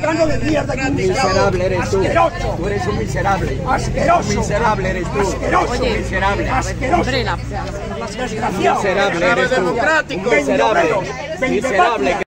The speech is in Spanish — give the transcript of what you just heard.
republicano de mierda. Miserable eres tú. Asqueroso. Tú eres un miserable. Asqueroso. Miserable eres tú. Asqueroso. Un miserable. Asqueroso. Hombre, Desgraciado. Miserable eres tú. Un miserable. Miserable.